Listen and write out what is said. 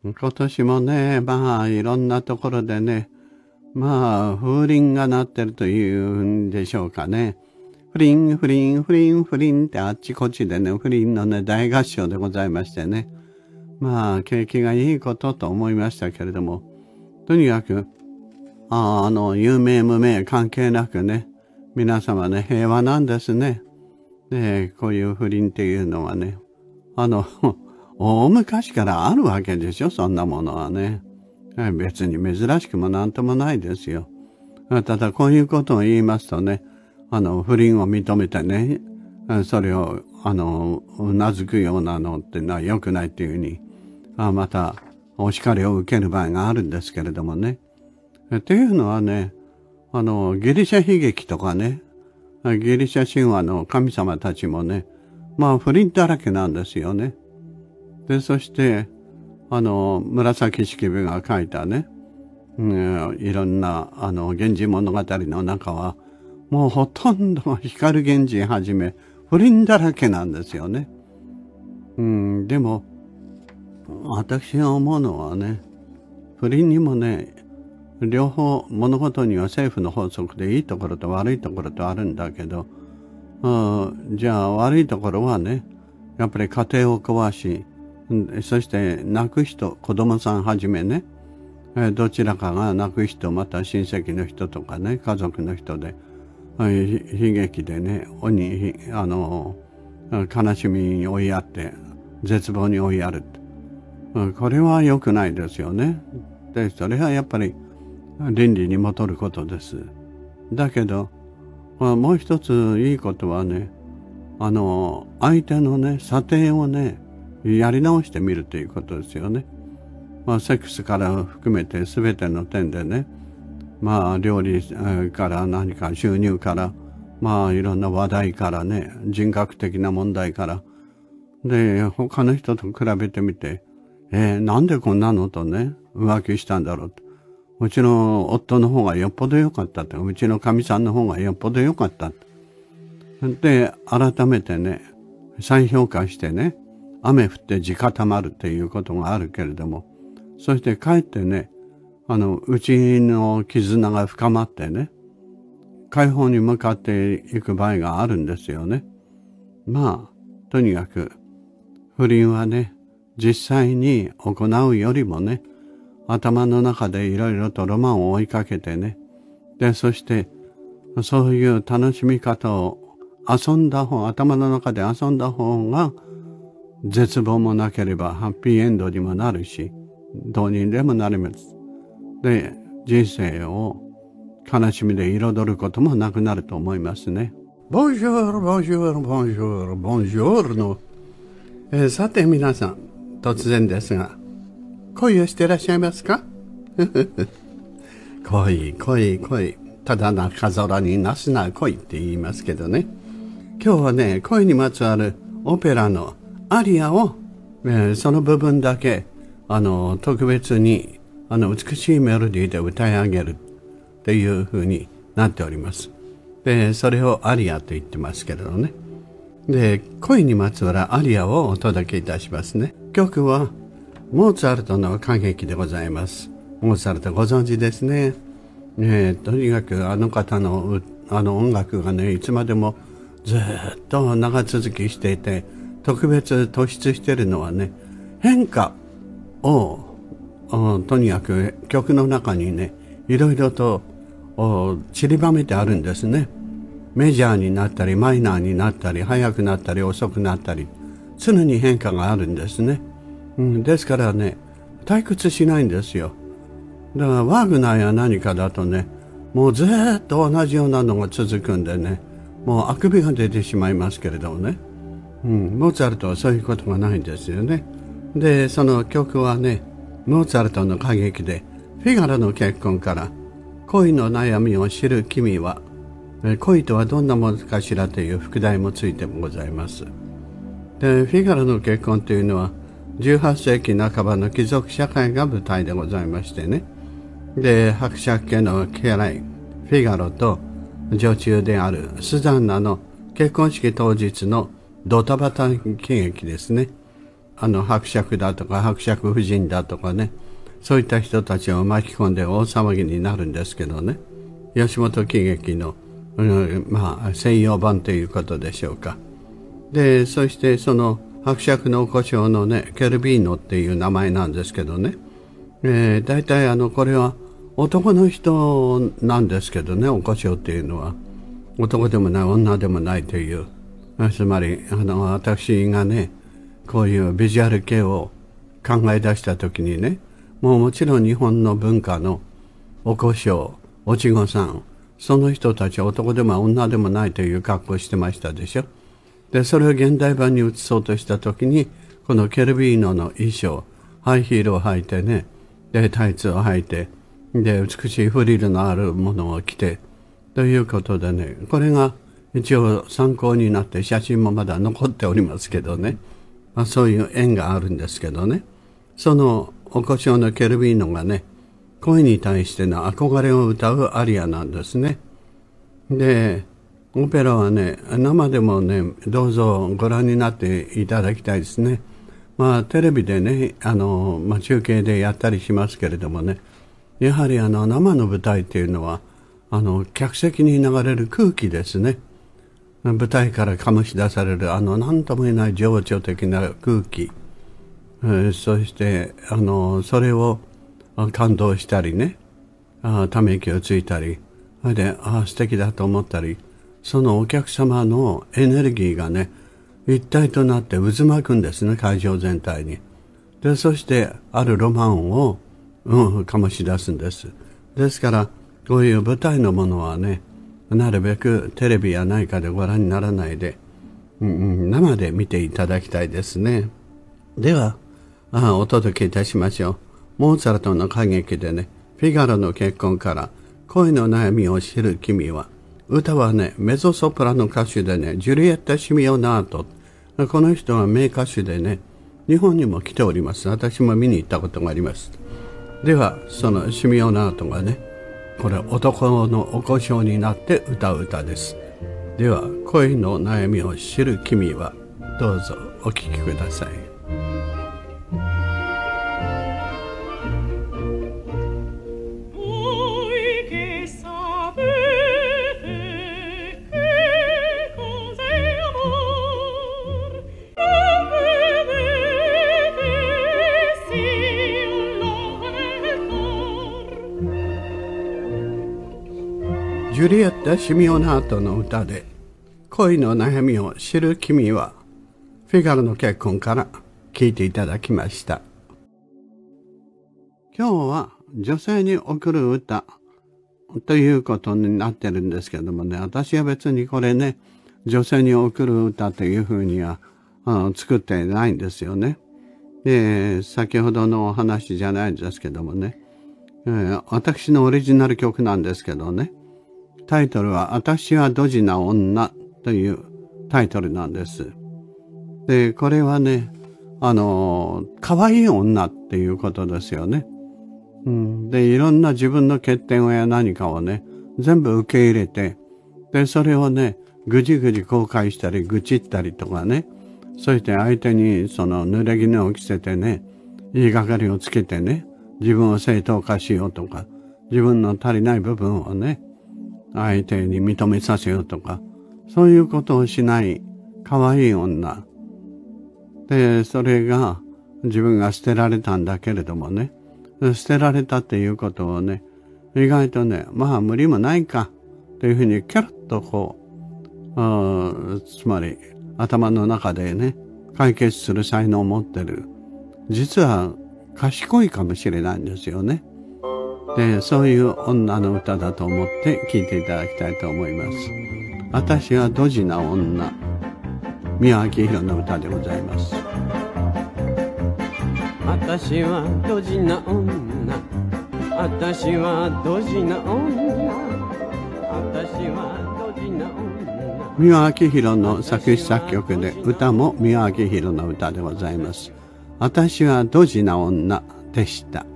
今年もね、まあいろんなところでね、まあ風鈴が鳴ってるというんでしょうかね。フリン、フリン、フリン、フリンってあっちこっちでね、フリンのね、大合唱でございましてね。まあ景気がいいことと思いましたけれども、とにかく、有名無名関係なくね、皆様ね、平和なんですね。で、こういう不倫っていうのはね、大昔からあるわけでしょ、そんなものはね。別に珍しくもなんともないですよ。ただこういうことを言いますとね、不倫を認めてね、それを、うなずくようなのってのは良くないっていうふうに、また、お叱りを受ける場合があるんですけれどもね。っていうのはね、ギリシャ悲劇とかね、ギリシャ神話の神様たちもね、まあ不倫だらけなんですよね。で、そして、紫式部が書いたね、いろんな、源氏物語の中は、もうほとんど光源氏はじめ、不倫だらけなんですよね。でも、私が思うのはね、不倫にもね、両方物事には政府の法則でいいところと悪いところとあるんだけど、じゃあ悪いところはね、やっぱり家庭を壊し、そして泣く人、子供さんはじめね、どちらかが泣く人、また親戚の人とかね、家族の人で、悲劇でね、悲しみに追いやって、絶望に追いやる。これは良くないですよね。で、それはやっぱり倫理に戻ることです。だけど、もう一ついいことはね、相手のね、査定をね、やり直してみるということですよね。セックスから含めて全ての点でね、料理から何か収入から、いろんな話題からね、人格的な問題から、で、他の人と比べてみて、なんでこんなのとね、浮気したんだろうと。うちの夫の方がよっぽど良かったと。うちのかみさんの方がよっぽど良かったと。で、改めてね、再評価してね、雨降って地固まるっていうことがあるけれども、そしてかえってね、うちの絆が深まってね、解放に向かっていく場合があるんですよね。とにかく、不倫はね、実際に行うよりもね、頭の中でいろいろとロマンを追いかけてね、で、そして、そういう楽しみ方を頭の中で遊んだ方が、絶望もなければハッピーエンドにもなるし、どうにでもなります。で、人生を悲しみで彩ることもなくなると思いますね。ボンジョール、ボンジョール、ボンジョール、ボンジョールの、さて皆さん、突然ですが、恋をしていらっしゃいますか？恋。ただ中空になすな恋って言いますけどね。今日はね、恋にまつわるオペラのアリアを、その部分だけ、特別に、美しいメロディーで歌い上げるっていう風になっております。で、それをアリアと言ってますけれどね。で、恋にまつわるアリアをお届けいたしますね。曲は、モーツァルトの歌劇でございます。モーツァルトご存知ですね。とにかくあの方の音楽がね、いつまでもずっと長続きしていて、特別突出しているのはね、変化をとにかく曲の中にね、いろいろと散りばめてあるんですね。メジャーになったりマイナーになったり速くなったり遅くなったり、常に変化があるんですね。ですからね、退屈しないんですよ。だからワーグナーや何かだとね、もうずっと同じようなのが続くんでね、もうあくびが出てしまいますけれどもね。モーツァルトはそういうことがないんですよね。で、その曲はね、モーツァルトの歌劇で、フィガロの結婚から恋の悩みを知る君は、恋とはどんなものかしらという副題もついてもございます。で、フィガロの結婚というのは、18世紀半ばの貴族社会が舞台でございましてね。で、伯爵家の家来、フィガロと女中であるスザンナの結婚式当日のドタバタ喜劇ですね。 伯爵だとか伯爵夫人だとかね、そういった人たちを巻き込んで大騒ぎになるんですけどね、吉本喜劇の、西洋版ということでしょうか。で、そしてその伯爵のお胡椒のね、ケルビーノっていう名前なんですけどね、大体これは男の人なんですけどね、お胡椒っていうのは男でもない女でもないという、つまり私がね、こういうビジュアル系を考え出した時にね、もちろん日本の文化のお胡椒、おちごさん、その人たちは男でも女でもないという格好をしてましたでしょ。で、それを現代版に移そうとした時に、このケルビーノの衣装、ハイヒールを履いてね、でタイツを履いて、で美しいフリルのあるものを着てということでね、これが一応参考になって写真もまだ残っておりますけどね、そういう縁があるんですけどね、そのお胡椒のケルビーノがね、恋に対しての憧れを歌うアリアなんですね。で、オペラはね、生でもね、どうぞご覧になっていただきたいですね。テレビでね、中継でやったりしますけれどもね、やはり生の舞台っていうのは、客席に流れる空気ですね。舞台から醸し出される何とも言えない情緒的な空気。そしてそれを感動したりね、ため息をついたり、それで素敵だと思ったり、そのお客様のエネルギーがね、一体となって渦巻くんですね、会場全体に。で、そしてあるロマンを、醸し出すんです。ですからこういう舞台のものはね、なるべくテレビや何かでご覧にならないで、生で見ていただきたいですね。ではお届けいたしましょう。モーツァルトの歌劇でね、フィガロの結婚から恋の悩みを知る君は、歌はね、メゾソプラノ歌手でね、ジュリエッタ・シミオナート、この人は名歌手でね、日本にも来ております。私も見に行ったことがあります。ではそのシミオナートがね、これ男のお胡椒になって歌う歌です。では恋の悩みを知る君は、どうぞお聴きください。ジュリエッタ・シミオナートの歌で恋の悩みを知る君は、フィガロの結婚から聴いていただきました。今日は女性に贈る歌ということになってるんですけどもね、私は別にこれね、女性に贈る歌というふうには作ってないんですよね。先ほどのお話じゃないんですけどもね、私のオリジナル曲なんですけどね、タイトルは私はドジな女というタイトルなんです。で、これはね、可愛い女っていうことですよね。で、いろんな自分の欠点や何かをね、全部受け入れて、で、それをね、ぐじぐじ後悔したり愚痴ったりとかね、そして相手にその濡れ衣を着せてね、言いがかりをつけてね、自分を正当化しようとか、自分の足りない部分をね、相手に認めさせようとか、そういうことをしない可愛い女。で、それが自分が捨てられたんだけれどもね、捨てられたっていうことをね、意外とね、無理もないかというふうにキャラッとこう、つまり頭の中でね、解決する才能を持ってる。実は賢いかもしれないんですよね。で、そういう女の歌だと思って聴いていただきたいと思います。私はドジな女、宮脇宏の歌でございます。 私はドジな女、私はドジな女、私はドジな女。 宮脇宏の作詞作曲で、歌も宮脇宏の歌でございます。私はドジな女でした。